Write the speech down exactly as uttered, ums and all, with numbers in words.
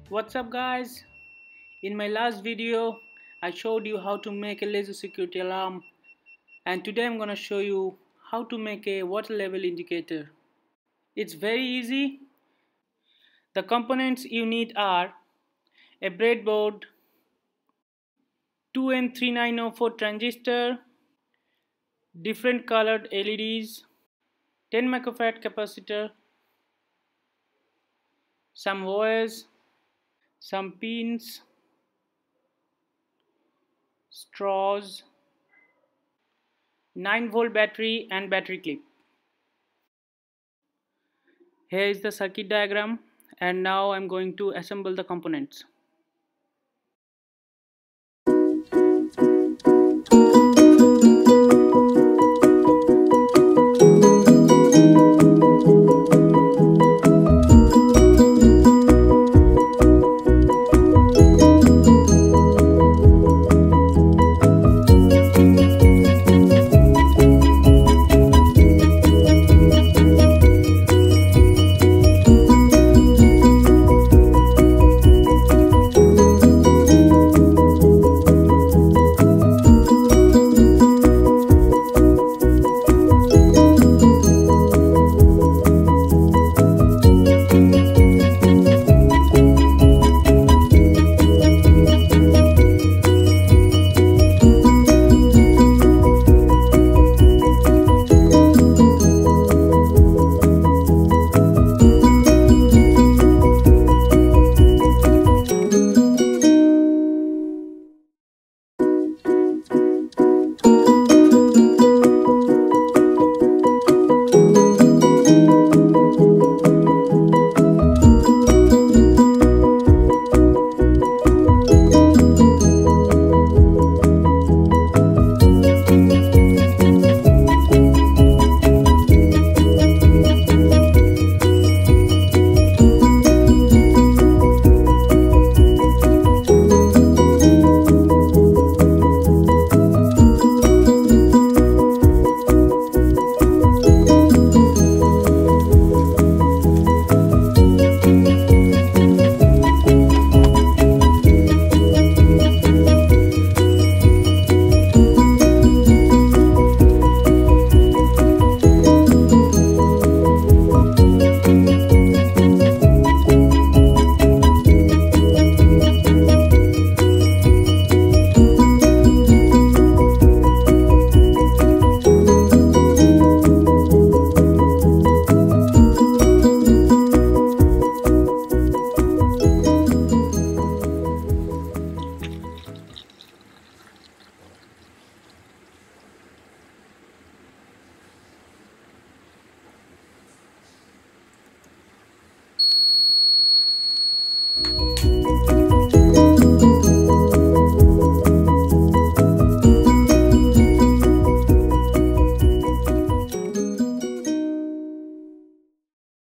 What's up guys? In my last video I showed you how to make a laser security alarm, and today I'm gonna show you how to make a water level indicator. It's very easy. The components you need are a breadboard, two N three nine zero four transistor, different colored L E Ds, ten microfarad capacitor, some wires, some pins, straws, nine volt battery and battery clip. Here is the circuit diagram, and now I'm going to assemble the components.